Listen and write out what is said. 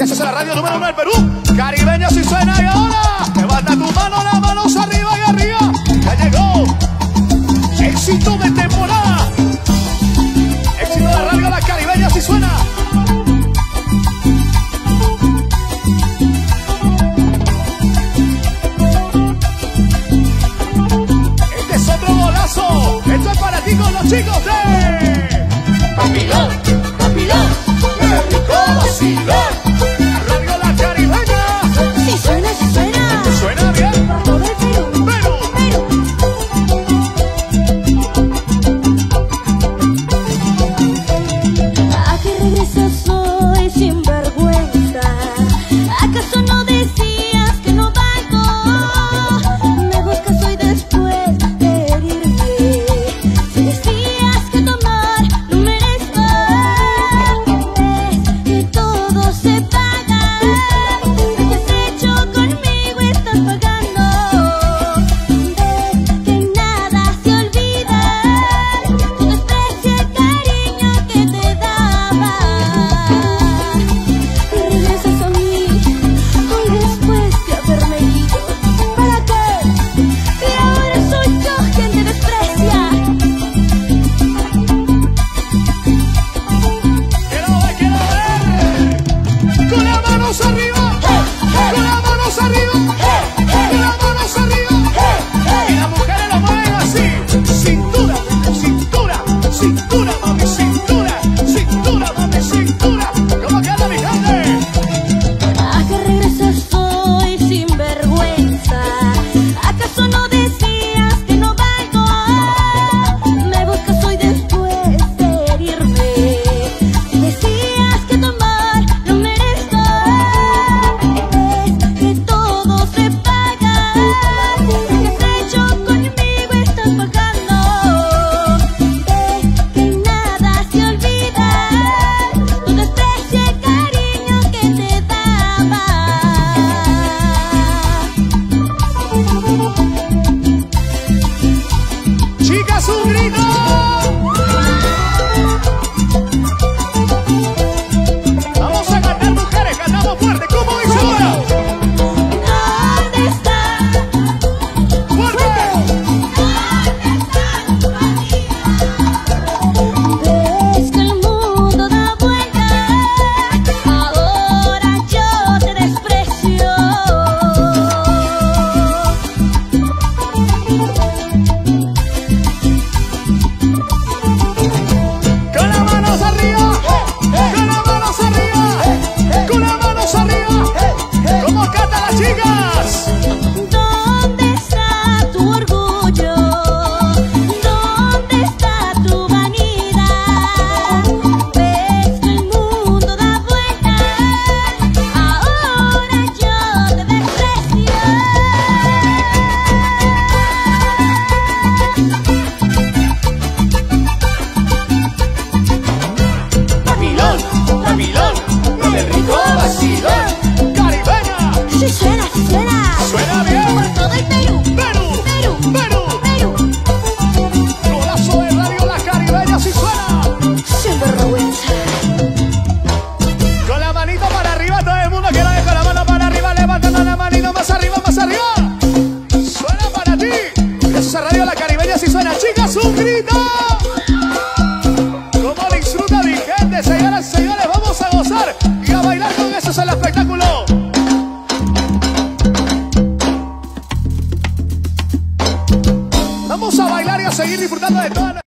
Esa es la radio número 1 del Perú. Caribeña si suena y ahora levanta tu mano, las manos arriba y arriba. Ya llegó. Éxito de temporada. Éxito de radio, la Caribeña si suena. Este es otro golazo. Esto es para ti con los chicos de Papilón, papilón, qué rico vacilón. Radio La Caribeña. Si suena, si suena. Suena bien. Por todo el Perú, Pero ¿a qué regresas hoy sin vergüenza? ¿Acaso no decías que no valgo? Me buscas hoy después de herirme. Si decías que tomar no merezco, ves que todo se paga. Lo que has hecho conmigo estás pagando. Ves que nada se olvida. Tu desprecio el cariño que te daba. Y regresas a mí hoy después de haberme ido. ¿Para qué? Y ahora soy yo quien te desprecia. quiero ver. Con las manos arriba. Con las manos arriba. Con las manos arriba. Y las mujeres lo mueven así. Cintura, cintura, cintura, mami, cintura. Cintura, mami, cintura. ¿Cómo queda mi gente? ¿A qué regresas hoy sin vergüenza? ¿Acaso no decías que no valgo? Me buscas hoy después de herirme. Si decías que tomar no merezco, ves que todo se paga. Lo que has hecho conmigo estás pagando. Ves que nada se olvida. Tu desprecio el cariño que te daba. Chicas, un grito. Vamos a cantar, mujeres, cantamos fuerte. ¿Cómo dice ahora? ¿Dónde está? ¡Fuerte! Ves que el mundo da vueltas. Ahora yo te desprecio. Con las manos arriba. Con las manos arriba. Con las manos arriba. ¿Cómo cantan las chicas? ¿Dónde está tu orgullo? ¿Dónde está tu vanidad? Ves que el mundo da vueltas. Ahora yo te desprecio. Papilón, papilón, con el rico vacilón. Caribeña, Si suena, si suena. suena bien. Por todo el Perú, Perú, Perú, Perú. Perú. Golazo de radio, la Caribeña si suena. Sin vergüenza. Con la manito para arriba, todo el mundo quiere ver con la mano para arriba, levantando la manito más arriba, más arriba. Suena para ti. Eso es radio, la Caribeña si suena. Chicas, un grito. ¿Cómo disfruta mi gente, señoras y señores? Vamos a gozar y a bailar con eso es el espectáculo. Vamos a bailar y a seguir disfrutando de toda